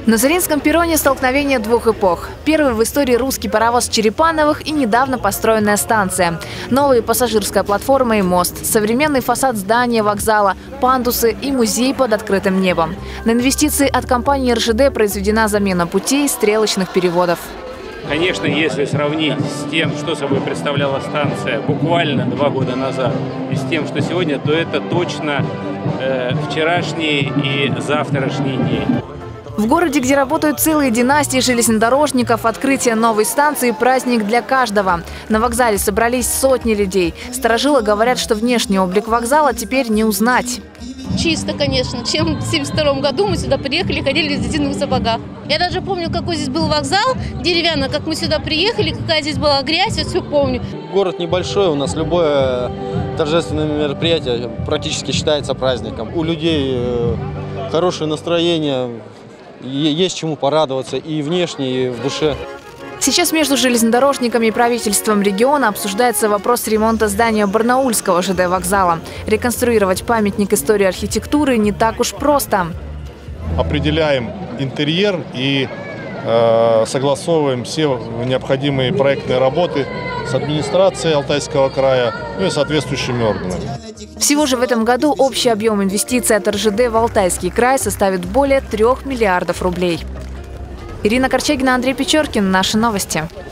На Заринском перроне столкновение двух эпох. Первый в истории русский паровоз Черепановых и недавно построенная станция. Новая пассажирская платформа и мост, современный фасад здания вокзала, пандусы и музей под открытым небом. На инвестиции от компании РЖД произведена замена путей и стрелочных переводов. Конечно, если сравнить с тем, что собой представляла станция буквально 2 года назад, и с тем, что сегодня, то это точно вчерашний и завтрашний день. В городе, где работают целые династии железнодорожников, открытие новой станции – праздник для каждого. На вокзале собрались сотни людей. Старожилы говорят, что внешний облик вокзала теперь не узнать. Чисто, конечно. Чем в 1972 году мы сюда приехали, ходили в резиновых сапогах. Я даже помню, какой здесь был вокзал деревянный, как мы сюда приехали, какая здесь была грязь, я все помню. Город небольшой, у нас любое торжественное мероприятие практически считается праздником. У людей хорошее настроение, есть чему порадоваться и внешне, и в душе. Сейчас между железнодорожниками и правительством региона обсуждается вопрос ремонта здания Барнаульского ЖД вокзала. Реконструировать памятник истории архитектуры не так уж просто. Определяем интерьер и согласовываем все необходимые проектные работы с администрацией Алтайского края и соответствующими органами. Всего же в этом году общий объем инвестиций от РЖД в Алтайский край составит более 3 миллиардов рублей. Ирина Корчагина, Андрей Печоркин. Наши новости.